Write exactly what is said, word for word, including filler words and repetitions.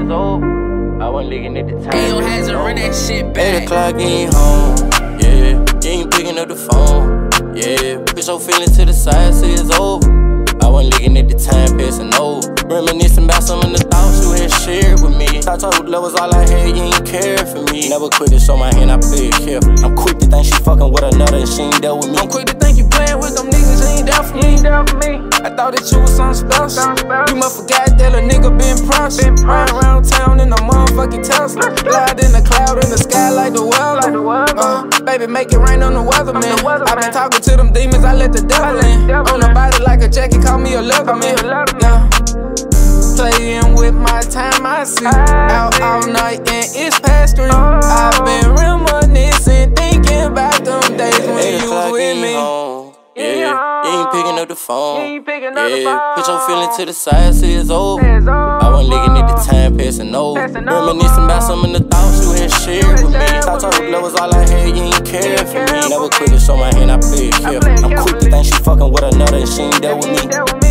years old. I wasn't looking at the time. Ayo has to run that shit back. Eight o'clock, you ain't home. Yeah, you ain't picking up the phone. Yeah, push your feelings to the side, say it's over. I wasn't looking at the time, passing over. Reminiscing about some of the thoughts you had shared with me. Thought told love was all I had, you ain't cared for me. Never quit to show my hand, I play it careful. I'm quick to think she fucking with another and she ain't dealt with me. I'm quick to think you playing with them niggas, you ain't down for me. I thought that you was something special. You must forgot that a nigga been prosper. Ride around town in a motherfucking Tesla. Glide in the cloud in the sky like the weather. Uh, baby, make it rain on the weatherman. I been talking to them demons, I let the devil in. On the body like a jacket, call me a leatherman. Yeah. Playing with my time, I see. Out all night and it's past three. I've been reminiscing, thinking about them days when you was with me. Yeah, you ain't picking up the phone. Yeah, put your feelings to the side, say it's over. I wasn't looking at the time, passing over. Reminiscing about some of the thoughts you had shared with me. Thought told love was all I had, you ain't cared for me. Never quit to show my hand, I play it careful. I'm quick to think she fucking with another and she ain't dealt with me.